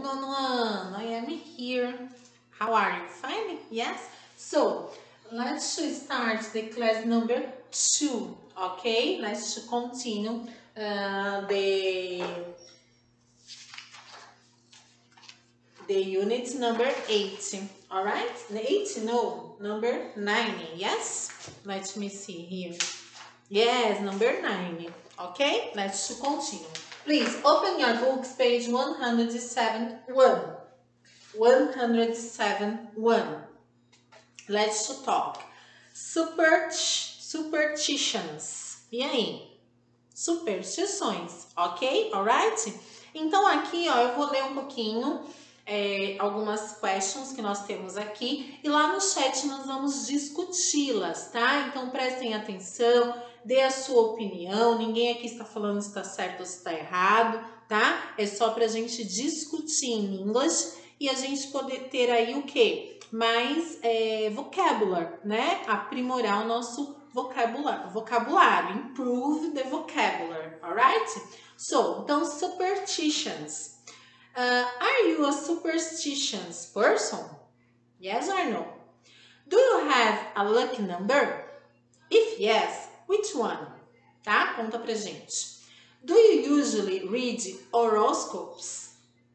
going on? I am here. How are you? Fine? Yes? So, let's start the class number 2, okay? Let's continue the unit number 8, all right? The 8, no, number 9, yes? Let me see here. Yes, number 9, okay? Let's continue. Please open your books, page 107.1. 107.1. Let's talk. Superstitions. E aí? Superstições, ok? Alright? Então aqui, ó, eu vou ler um pouquinho algumas questions que nós temos aqui e lá no chat nós vamos discuti-las, tá? Então prestem atenção, dê a sua opinião, ninguém aqui está falando se está certo ou se está errado, tá? É só pra gente discutir em inglês e a gente poder ter aí o quê? Mais vocabulary, né? Aprimorar o nosso vocabulário, improve the vocabulary, alright? So, então, superstitions. Are you a superstitious person? Yes or no? Do you have a lucky number? If yes, which one? Tá? Conta pra gente. Do you usually read horoscopes?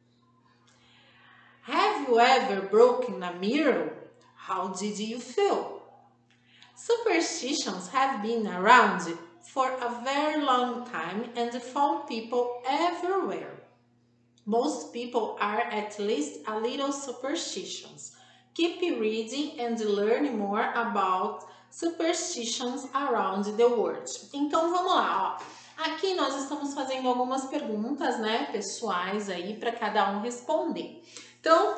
Have you ever broken a mirror? How did you feel? Superstitions have been around for a very long time and found people everywhere. Most people are at least a little superstitious. Keep reading and learn more about superstitions around the world. Então vamos lá, ó. Aqui nós estamos fazendo algumas perguntas, né, pessoais aí para cada um responder. Então,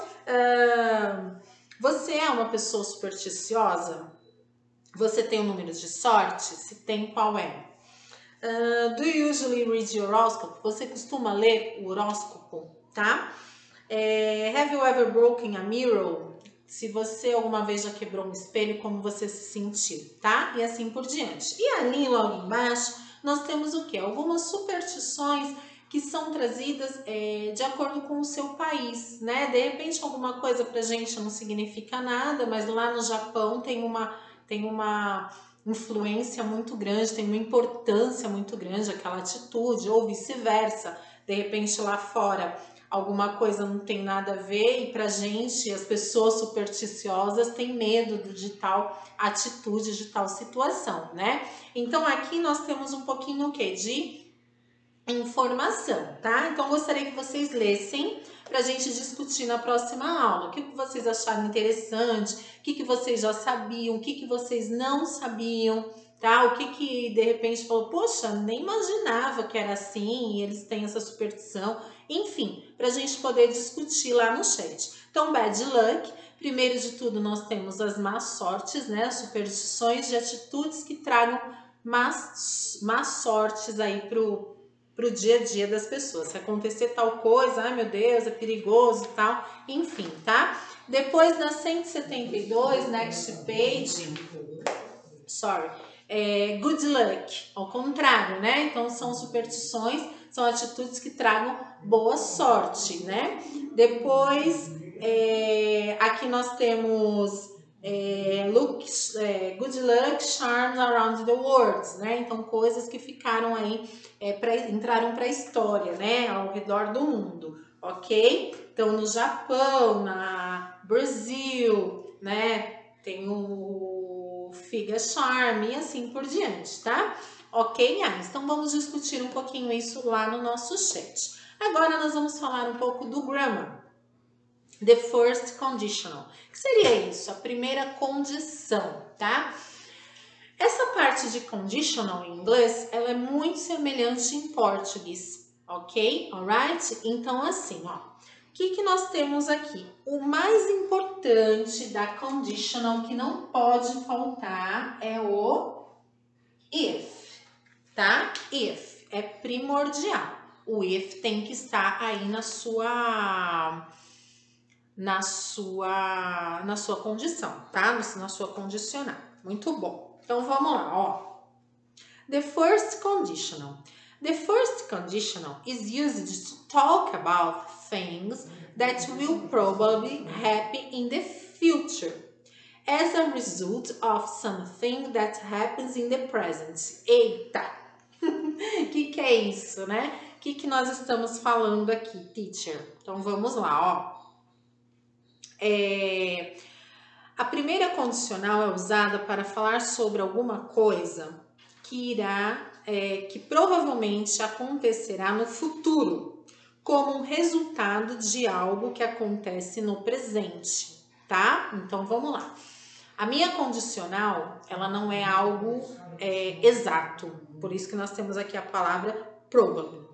você é uma pessoa supersticiosa? Você tem um número de sorte? Se tem, qual é? Do you usually read your horoscope? Você costuma ler o horóscopo, tá? Have you ever broken a mirror? Se você alguma vez já quebrou um espelho, como você se sentiu, tá? E assim por diante. E ali, logo embaixo, nós temos o quê? Algumas superstições que são trazidas de acordo com o seu país, né? De repente, alguma coisa pra gente não significa nada, mas lá no Japão tem uma influência muito grande, tem uma importância muito grande aquela atitude, ou vice-versa. De repente lá fora alguma coisa não tem nada a ver e pra gente, as pessoas supersticiosas têm medo de tal atitude, de tal situação, né? Então aqui nós temos um pouquinho o quê? De informação, tá? Então gostaria que vocês lessem pra gente discutir na próxima aula. O que vocês acharam interessante, o que vocês já sabiam, o que vocês não sabiam, tá? O que de repente falou, poxa, nem imaginava que era assim, e eles têm essa superstição. Enfim, pra gente poder discutir lá no chat. Então, bad luck. Primeiro de tudo, nós temos as más sortes, né? As superstições de atitudes que tragam más sortes aí pro dia a dia das pessoas. Se acontecer tal coisa, ai meu Deus, é perigoso e tal, enfim, tá? Depois na 172, next page, good luck, ao contrário, né? Então são superstições, são atitudes que tragam boa sorte, né? Depois, aqui nós temos good luck charms around the world, né? Então coisas que ficaram aí, entraram para a história, né? Ao redor do mundo, ok? Então no Japão, na Brasil, né? Tem o Figa Charm e assim por diante, tá? Ok, guys? Então vamos discutir um pouquinho isso lá no nosso chat. Agora nós vamos falar um pouco do grammar. The first conditional. O que seria isso? A primeira condição, tá? Essa parte de conditional em inglês, ela é muito semelhante em português, ok? Alright? Então, assim, ó. O que nós temos aqui? O mais importante da conditional que não pode faltar é o if, tá? If é primordial. O if tem que estar aí na sua condição, tá? Na sua condicional. Muito bom. Então, vamos lá, ó. The first conditional. The first conditional is used to talk about things that will probably happen in the future as a result of something that happens in the present. Eita! Que é isso, né? Que nós estamos falando aqui, teacher? Então, vamos lá, ó. A primeira condicional é usada para falar sobre alguma coisa que que provavelmente acontecerá no futuro, como um resultado de algo que acontece no presente, tá? Então, vamos lá. A minha condicional, ela não é algo exato, por isso que nós temos aqui a palavra probably.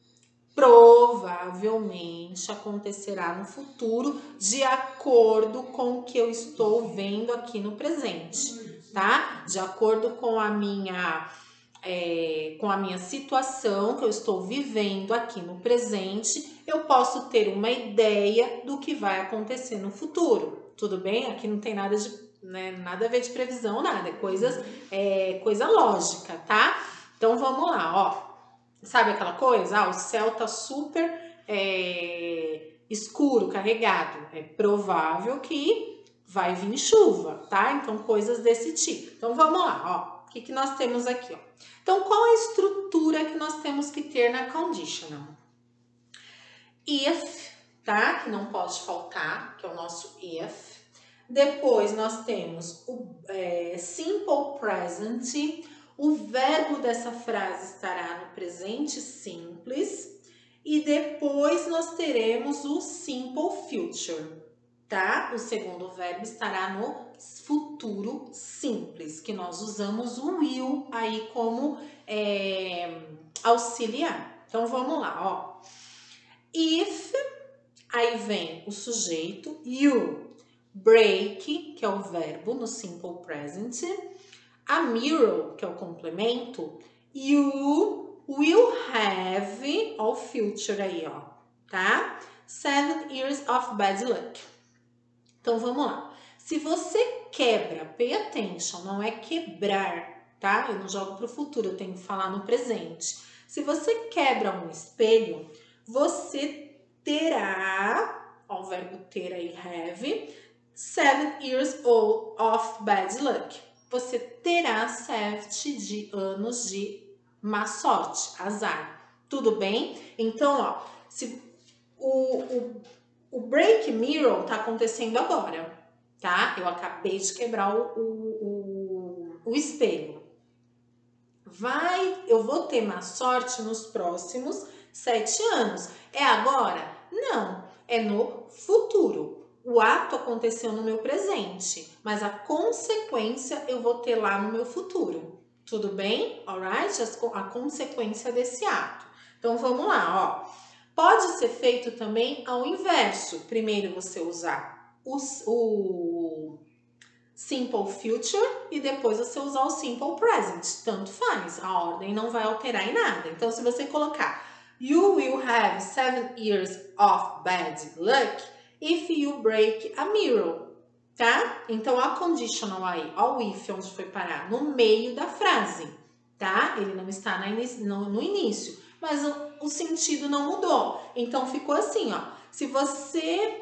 Provavelmente acontecerá no futuro de acordo com o que eu estou vendo aqui no presente, tá? De acordo com a minha situação que eu estou vivendo aqui no presente, eu posso ter uma ideia do que vai acontecer no futuro. Tudo bem? Aqui não tem nada a ver de previsão, nada. É coisa lógica, tá? Então, vamos lá, ó. Sabe aquela coisa? O céu tá super escuro, carregado. É provável que vai vir chuva, tá? Então, coisas desse tipo. Então, vamos lá, ó. O que nós temos aqui, ó? Então, qual a estrutura que nós temos que ter na conditional? If, tá? Que não pode faltar, que é o nosso if. Depois, nós temos o simple present. O verbo dessa frase estará no presente simples. E depois, nós teremos o simple future, tá? O segundo verbo estará no futuro simples, que nós usamos o will aí como auxiliar. Então, vamos lá, ó. If, aí vem o sujeito, you, break, que é o verbo no simple present, a mirror, que é o complemento, you will have, ó o future aí, ó, tá? 7 years of bad luck. Então, vamos lá. Se você quebra, pay attention, não é quebrar, tá? Eu não jogo pro futuro, eu tenho que falar no presente. Se você quebra um espelho, você terá, ó, o verbo ter aí, have, 7 years of bad luck. Você terá 7 anos de má sorte, azar. Tudo bem? Então, ó, se o break mirror tá acontecendo agora, tá? Eu acabei de quebrar o espelho. Eu vou ter má sorte nos próximos 7 anos. É agora? Não, é no futuro. O ato aconteceu no meu presente, mas a consequência eu vou ter lá no meu futuro. Tudo bem? Alright? A consequência desse ato. Então, vamos lá, ó. Pode ser feito também ao inverso. Primeiro você usar o simple future e depois você usar o simple present. Tanto faz, a ordem não vai alterar em nada. Então, se você colocar You will have 7 years of bad luck if you break a mirror, tá? Então, a conditional aí, ó o if, onde foi parar? No meio da frase, tá? Ele não está no início, mas o sentido não mudou. Então, ficou assim, ó. Se você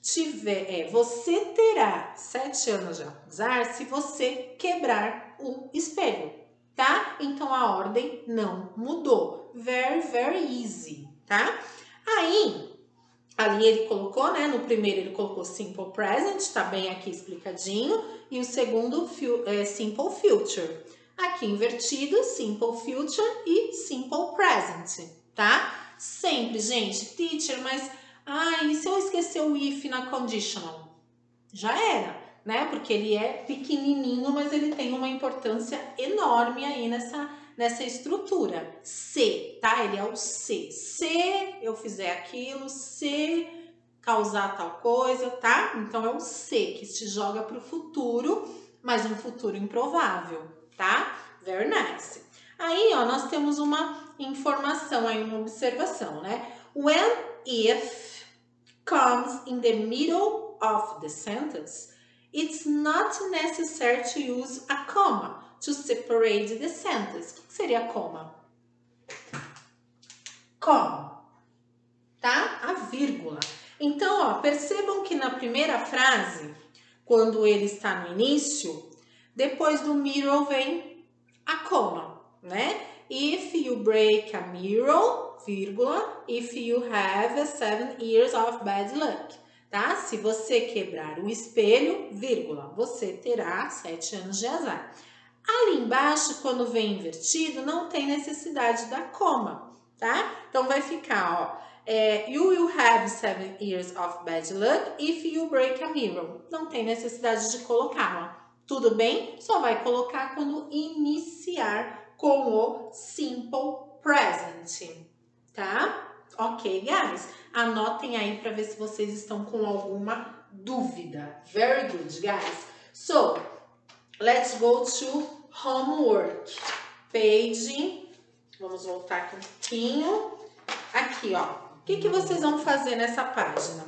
você terá 7 anos de azar se você quebrar o espelho, tá? Então, a ordem não mudou. Very, very easy, tá? Aí, ali ele colocou, né? No primeiro ele colocou simple present, tá bem aqui explicadinho. E o segundo, simple future. Aqui invertido, simple future e simple present, tá? Sempre, gente, teacher, mas... e se eu esquecer o if na conditional? Já era, né? Porque ele é pequenininho, mas ele tem uma importância enorme aí nessa estrutura. Se, tá? Ele é o se. Se eu fizer aquilo, se causar tal coisa, tá? Então, é o se que se joga para o futuro, mas um futuro improvável, tá? Very nice. Aí, ó, nós temos uma informação aí, uma observação, né? When if comes in the middle of the sentence, it's not necessary to use a comma to separate the sentence. O que seria comma? come, tá? A vírgula. Então, ó, percebam que na primeira frase, quando ele está no início, depois do mirror vem a coma, né? If you break a mirror, vírgula, if you have 7 years of bad luck, tá? Se você quebrar o espelho, vírgula, você terá 7 anos de azar. Ali embaixo, quando vem invertido, não tem necessidade da coma, tá? Então, vai ficar, ó, you will have 7 years of bad luck if you break a mirror. Não tem necessidade de colocar, ó. Tudo bem? Só vai colocar quando iniciar com o simple present, tá? Ok, guys? Anotem aí para ver se vocês estão com alguma dúvida. Very good, guys. So, let's go to homework. Page, vamos voltar aqui um pouquinho. Aqui, ó. O que vocês vão fazer nessa página?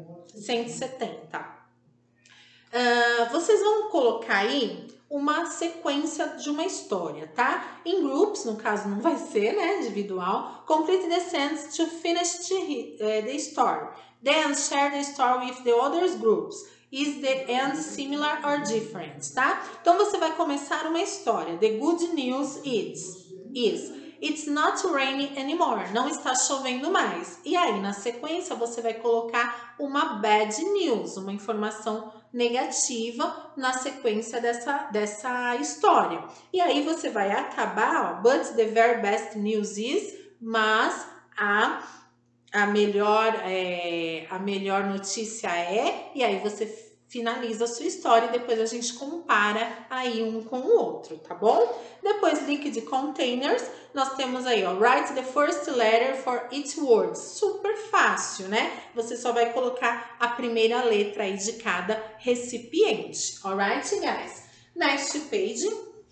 170. Vocês vão colocar aí uma sequência de uma história, tá? Em groups, no caso não vai ser, né, individual. Complete the sentence to finish the story. Then share the story with the others groups. Is the end similar or different, tá? Então, você vai começar uma história. The good news is it's not raining anymore. Não está chovendo mais. E aí, na sequência, você vai colocar uma bad news, uma informação negativa na sequência dessa história. E aí, você vai acabar, ó, but the very best news is, mas a melhor notícia é, e aí você finaliza a sua história e depois a gente compara aí um com o outro, tá bom? Depois, liquid containers, nós temos aí, ó, write the first letter for each word. Super fácil, né? Você só vai colocar a primeira letra aí de cada recipiente, alright, guys? Next page,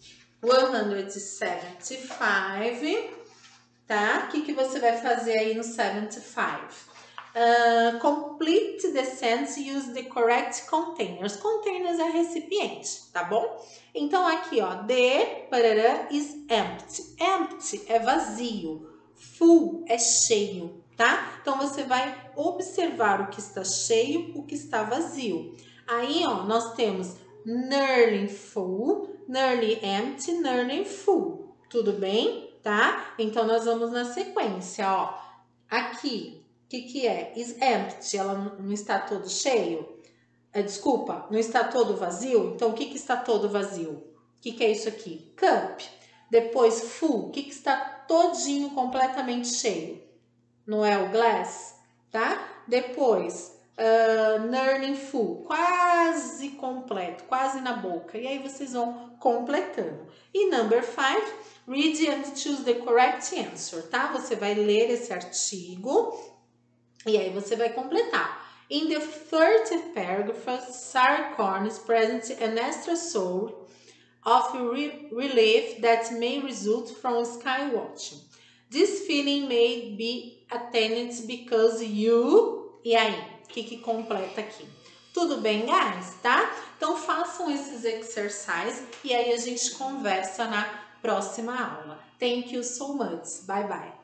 175, tá? O que você vai fazer aí no 75? Complete the sentence, use the correct containers. Containers é recipiente, tá bom? Então, aqui, ó, the parará is empty. Empty é vazio. Full é cheio, tá? Então, você vai observar o que está cheio, o que está vazio. Aí, ó, nós temos nearly full, nearly empty, nearly full. Tudo bem? Tá? Então, nós vamos na sequência, ó. Aqui, o que é? Is empty, ela não está todo cheio? Desculpa, não está todo vazio? Então, o que está todo vazio? O que é isso aqui? Cup. Depois, full. O que está todinho, completamente cheio? Não é o glass? Tá? Depois, nearly full. Quase completo, quase na boca. E aí, vocês vão completando. E number 5, read and choose the correct answer, tá? Você vai ler esse artigo e aí você vai completar. In the 30th paragraph, Sarah Cornes presents an extra source of relief that may result from sky watching. This feeling may be attained because you... E aí, o que completa aqui? Tudo bem, guys? Tá? Então, façam esses exercises e aí a gente conversa na próxima aula. Thank you so much. Bye, bye.